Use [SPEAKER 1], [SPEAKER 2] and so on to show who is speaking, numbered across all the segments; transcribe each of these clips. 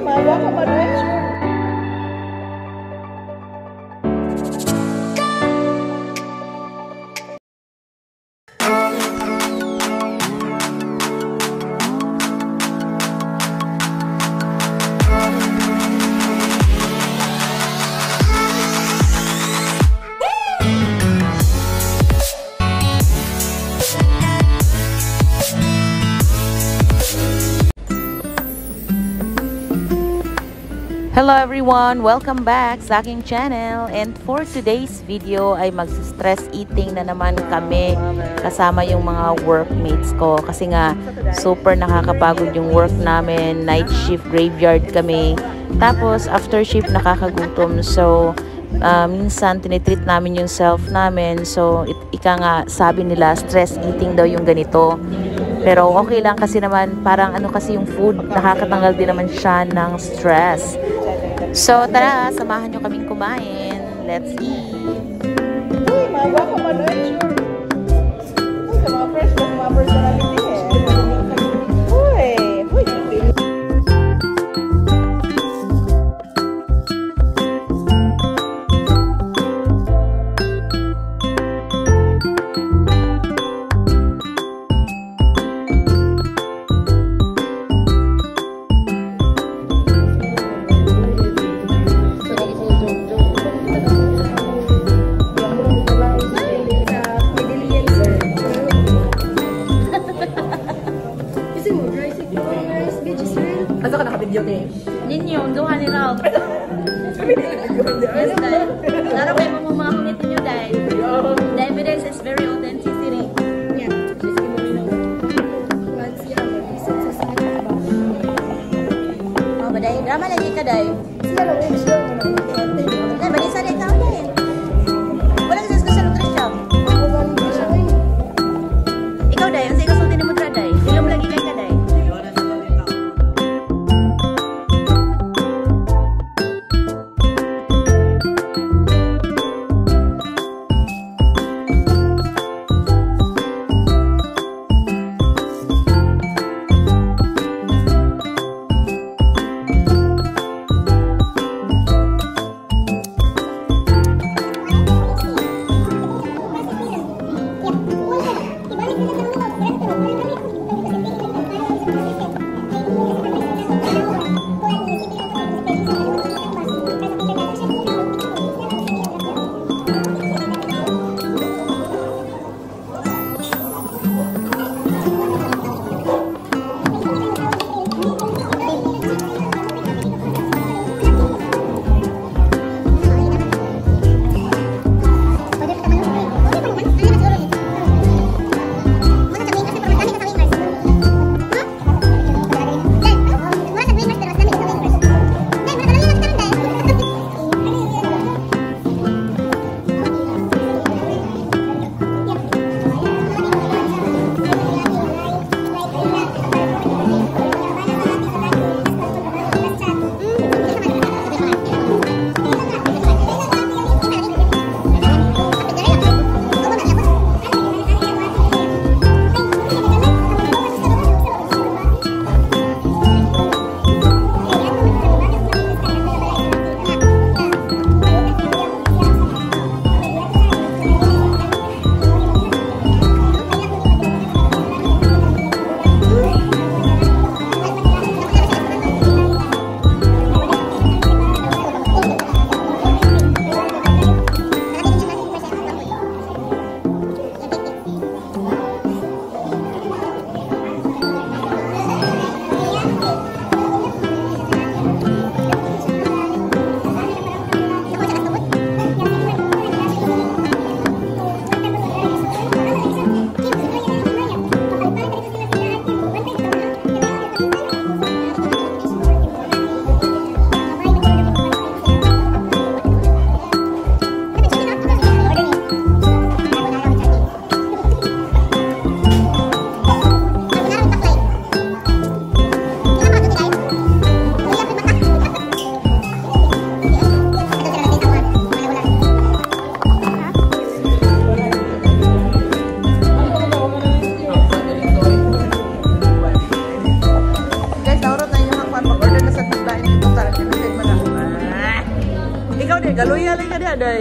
[SPEAKER 1] mawa ka man eh.
[SPEAKER 2] Hello everyone! Welcome back sa aking channel. And for today's video ay mag-stress eating na naman kami kasama yung mga workmates ko. Kasi nga super nakakapagod yung work namin. Night shift, graveyard kami. Tapos after shift nakakagutom. So minsan tinitreat namin yung self namin. So ika nga sabi nila stress eating daw yung ganito. Pero okay lang kasi naman parang ano kasi yung food nakakatanggal din naman siya ng stress. So, tara, samahan nyo kaming kumain. Let's eat!
[SPEAKER 1] Uy, mawa ka man eh, sure. Uy, sa mga personality eh. Uy, asa ka naka-video ni?
[SPEAKER 2] Ninyo, duha ni Ralph. Yes, dahil. Laro kayo mga kumito nyo dahil. The evidence is very authenticity. Yeah. Oh, ba dahil? Drama lagi ka dahil.
[SPEAKER 1] Siya lang, siya lang.
[SPEAKER 2] Dahil, balisa rin tao dahil. Wala kasi sa nutrition. Ikaw dahil, ang ikaw sultin mo dra dahil. Ilong lagi kay ka dahil.
[SPEAKER 1] Day.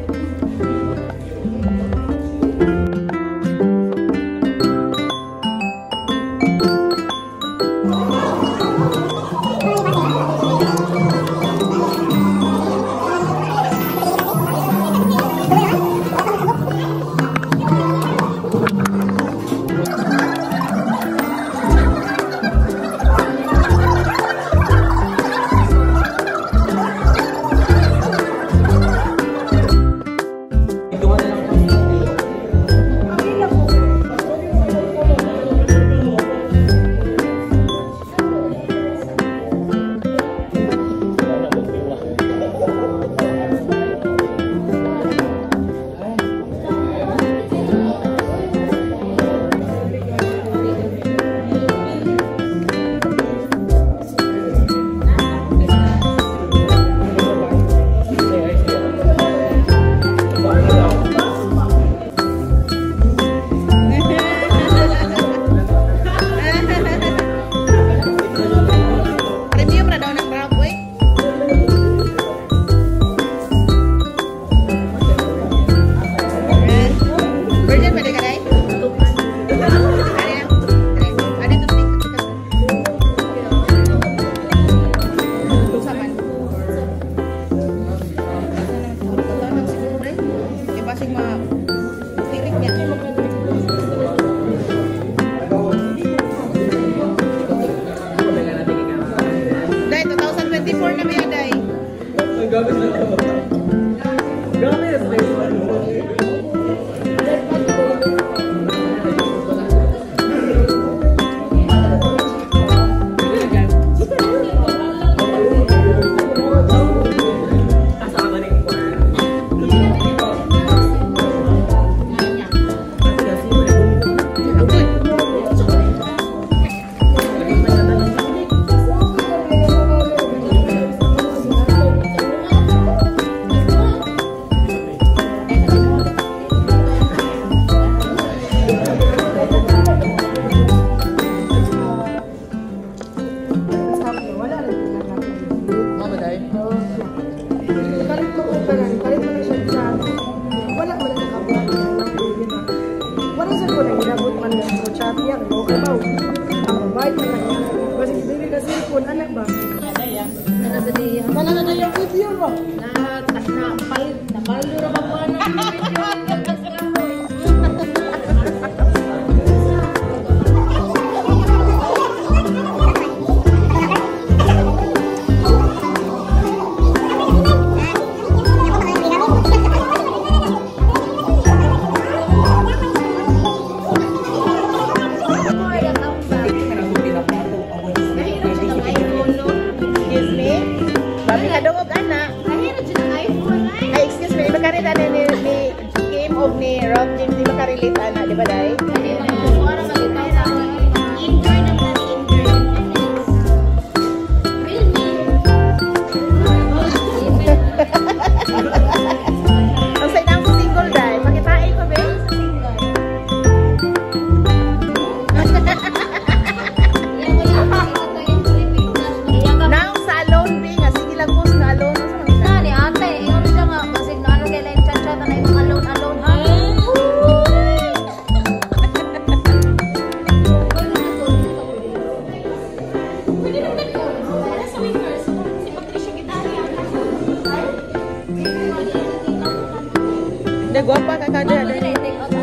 [SPEAKER 1] Guwapa ka kada day.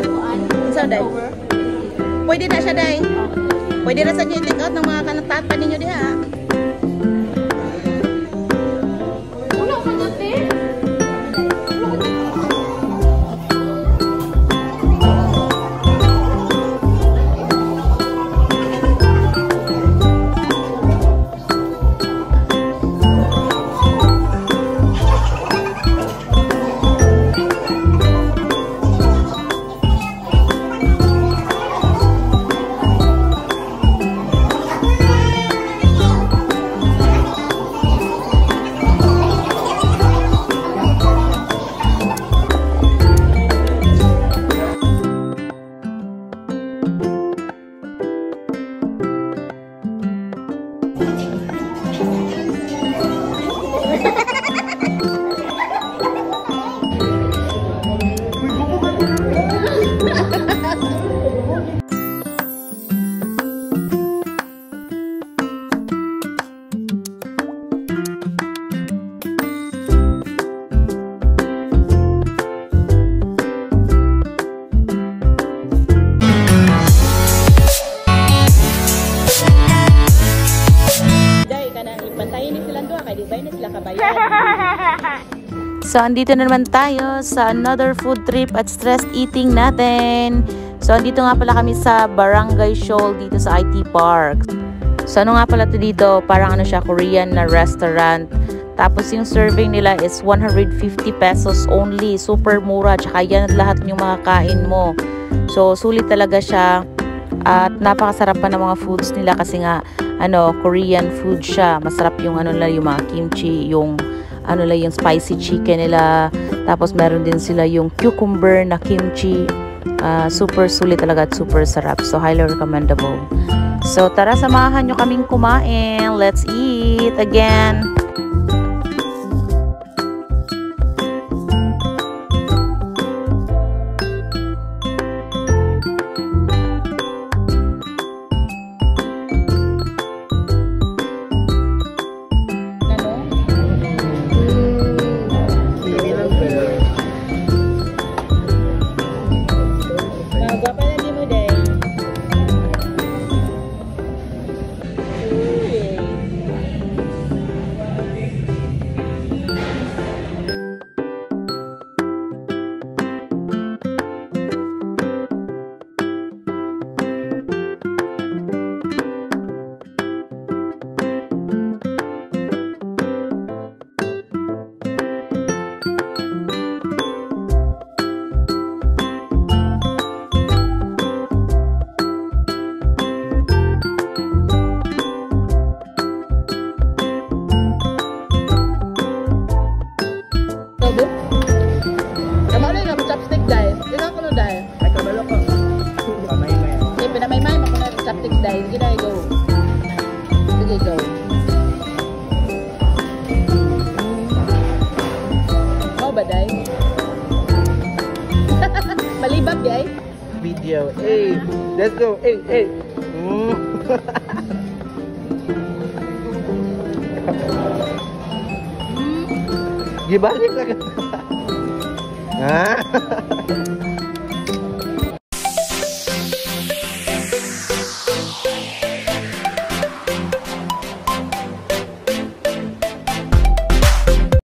[SPEAKER 1] Sa day. Pwede na siya day. Pwede na sa niyo take out ng mga kanatatan ninyo diha.
[SPEAKER 2] So, andito na naman tayo sa another food trip at stress eating natin. So, andito nga pala kami sa Barangay Shoal dito sa IT Park. So, ano nga pala ito dito? Parang ano siya, Korean na restaurant. Tapos, yung serving nila is 150 pesos only. Super mura. Tsaka yan lahat yung makakain mo. So, sulit talaga siya. At napakasarap pa ng mga foods nila kasi nga, Korean food siya. Masarap yung nila, yung mga kimchi, yung yung spicy chicken nila. Tapos meron din sila yung cucumber na kimchi. Super sulit talaga at super sarap. So highly recommendable. So tara, samahan nyo kaming kumain. Let's eat again.
[SPEAKER 1] Malibag di ay?
[SPEAKER 3] Video. Hey, let's go. Hey, hey. Gibalik na ka. Ha?